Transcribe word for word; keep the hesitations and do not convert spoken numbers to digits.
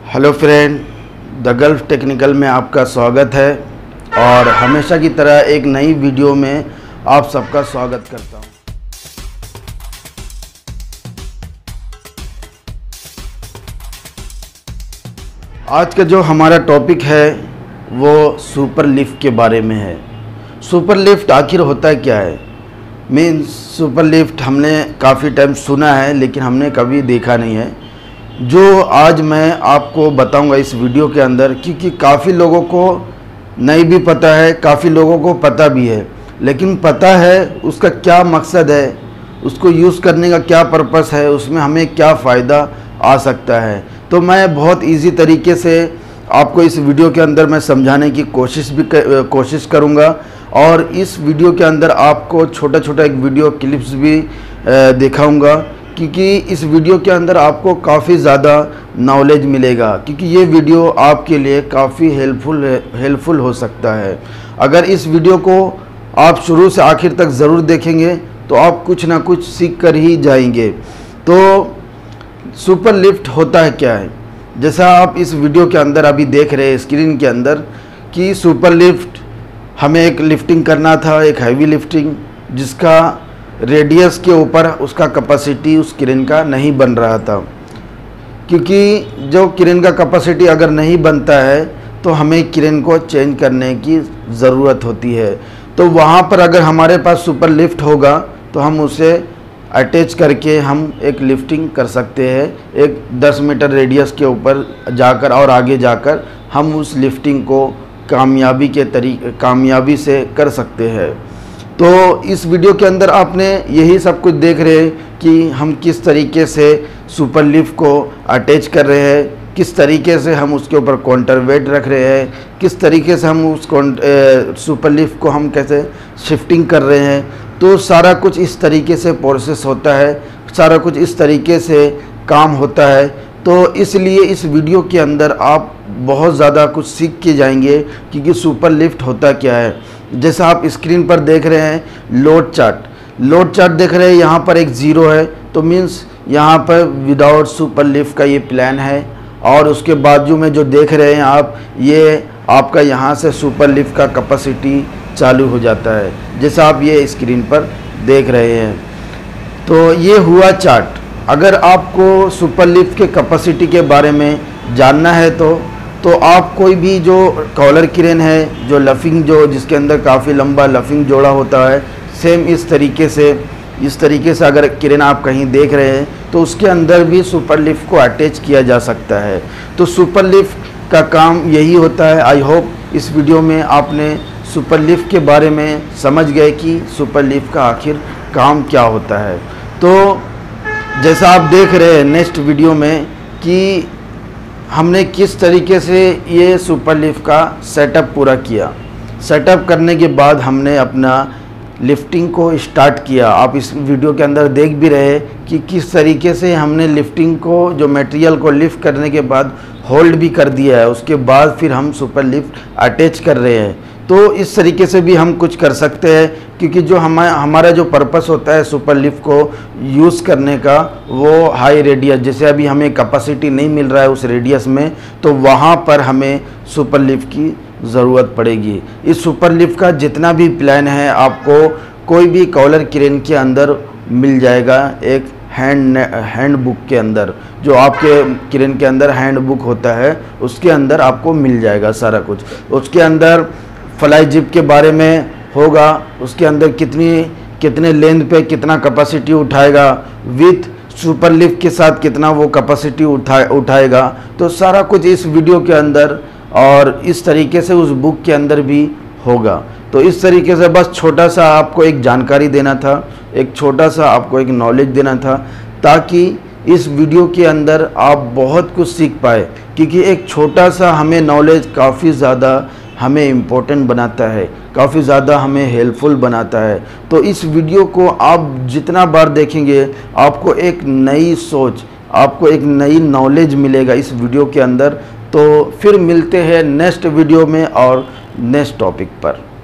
Hello friend, the Gulf technical में आपका स्वागत है और हमेशा की तरह एक नई वीडियो में आप सबका स्वागत करता हूं। आज का जो हमारा टॉपिक है वो सुपर लिफ्ट के बारे में है। सुपर लिफ्ट आखिर होता है क्या है? मीन्स सुपर लिफ्ट हमने काफ़ी टाइम सुना है लेकिन हमने कभी देखा नहीं है। जो आज मैं आपको बताऊंगा इस वीडियो के अंदर, क्योंकि काफ़ी लोगों को नहीं भी पता है, काफ़ी लोगों को पता भी है, लेकिन पता है उसका क्या मकसद है, उसको यूज़ करने का क्या पर्पस है, उसमें हमें क्या फ़ायदा आ सकता है। तो मैं बहुत इजी तरीके से आपको इस वीडियो के अंदर मैं समझाने की कोशिश भी कर, कोशिश करूँगा और इस वीडियो के अंदर आपको छोटा छोटा एक वीडियो क्लिप्स भी दिखाऊँगा, क्योंकि इस वीडियो के अंदर आपको काफ़ी ज़्यादा नॉलेज मिलेगा, क्योंकि ये वीडियो आपके लिए काफ़ी हेल्पफुल हेल्पफुल हो सकता है। अगर इस वीडियो को आप शुरू से आखिर तक ज़रूर देखेंगे तो आप कुछ ना कुछ सीख कर ही जाएंगे। तो सुपर लिफ्ट होता है क्या है? जैसा आप इस वीडियो के अंदर अभी देख रहे हैं स्क्रीन के अंदर कि सुपर लिफ्ट हमें एक लिफ्टिंग करना था, एक हैवी लिफ्टिंग, जिसका रेडियस के ऊपर उसका कैपेसिटी उस क्रेन का नहीं बन रहा था, क्योंकि जो क्रेन का कैपेसिटी अगर नहीं बनता है तो हमें क्रेन को चेंज करने की ज़रूरत होती है। तो वहाँ पर अगर हमारे पास सुपर लिफ्ट होगा तो हम उसे अटैच करके हम एक लिफ्टिंग कर सकते हैं। एक दस मीटर रेडियस के ऊपर जाकर और आगे जाकर हम उस लिफ्टिंग को कामयाबी के तरीके कामयाबी से कर सकते हैं। तो इस वीडियो के अंदर आपने यही सब कुछ देख रहे हैं कि हम किस तरीके से सुपर लिफ्ट को अटैच कर रहे हैं, किस तरीके से हम उसके ऊपर काउंटर वेट रख रहे हैं, किस तरीके से हम उस सुपर लिफ्ट को हम कैसे शिफ्टिंग कर रहे हैं। तो सारा कुछ इस तरीके से प्रोसेस होता है, सारा कुछ इस तरीके से काम होता है। तो इसलिए इस वीडियो के अंदर आप बहुत ज़्यादा कुछ सीख के जाएंगे, क्योंकि सुपर लिफ्ट होता क्या है। जैसा आप स्क्रीन पर देख रहे हैं लोड चार्ट लोड चार्ट देख रहे हैं, यहाँ पर एक ज़ीरो है, तो मीन्स यहाँ पर विदाउट सुपर लिफ्ट का ये प्लान है। और उसके बाजू में जो देख रहे हैं आप, ये आपका यहाँ से सुपर लिफ्ट का कैपेसिटी चालू हो जाता है, जैसा आप ये स्क्रीन पर देख रहे हैं। तो ये हुआ चार्ट। अगर आपको सुपर लिफ्ट के कैपेसिटी के बारे में जानना है तो तो आप कोई भी जो कॉलर क्रेन है, जो लफिंग जो जिसके अंदर काफ़ी लंबा लफिंग जोड़ा होता है, सेम इस तरीके से इस तरीके से अगर क्रेन आप कहीं देख रहे हैं तो उसके अंदर भी सुपर लिफ्ट को अटैच किया जा सकता है। तो सुपर लिफ्ट का काम यही होता है। आई होप इस वीडियो में आपने सुपर लिफ्ट के बारे में समझ गए कि सुपर लिफ्ट का आखिर काम क्या होता है। तो जैसा आप देख रहे हैं नेक्स्ट वीडियो में कि हमने किस तरीके से ये सुपर लिफ्ट का सेटअप पूरा किया। सेटअप करने के बाद हमने अपना लिफ्टिंग को स्टार्ट किया। आप इस वीडियो के अंदर देख भी रहे कि किस तरीके से हमने लिफ्टिंग को, जो मटेरियल को लिफ्ट करने के बाद होल्ड भी कर दिया है, उसके बाद फिर हम सुपर लिफ्ट अटैच कर रहे हैं। तो इस तरीके से भी हम कुछ कर सकते हैं, क्योंकि जो हमारा हमारा जो पर्पस होता है सुपर लिफ्ट को यूज़ करने का, वो हाई रेडियस, जैसे अभी हमें कैपेसिटी नहीं मिल रहा है उस रेडियस में, तो वहाँ पर हमें सुपर लिफ्ट की ज़रूरत पड़ेगी। इस सुपर लिफ्ट का जितना भी प्लान है आपको कोई भी कॉलर क्रेन के अंदर मिल जाएगा, एक हैंड हैंड बुक के अंदर, जो आपके क्रेन के अंदर हैंड बुक होता है उसके अंदर आपको मिल जाएगा सारा कुछ। उसके अंदर फ्लाई जिप के बारे में होगा, उसके अंदर कितनी कितने लेंथ पे कितना कैपेसिटी उठाएगा, विथ सुपर लिफ्ट के साथ कितना वो कैपेसिटी उठा उठाएगा तो सारा कुछ इस वीडियो के अंदर और इस तरीके से उस बुक के अंदर भी होगा। तो इस तरीके से बस छोटा सा आपको एक जानकारी देना था, एक छोटा सा आपको एक नॉलेज देना था, ताकि इस वीडियो के अंदर आप बहुत कुछ सीख पाए, क्योंकि एक छोटा सा हमें नॉलेज काफ़ी ज़्यादा हमें इम्पोर्टेंट बनाता है, काफ़ी ज़्यादा हमें हेल्पफुल बनाता है। तो इस वीडियो को आप जितना बार देखेंगे आपको एक नई सोच, आपको एक नई नॉलेज मिलेगा इस वीडियो के अंदर। तो फिर मिलते हैं नेक्स्ट वीडियो में और नेक्स्ट टॉपिक पर।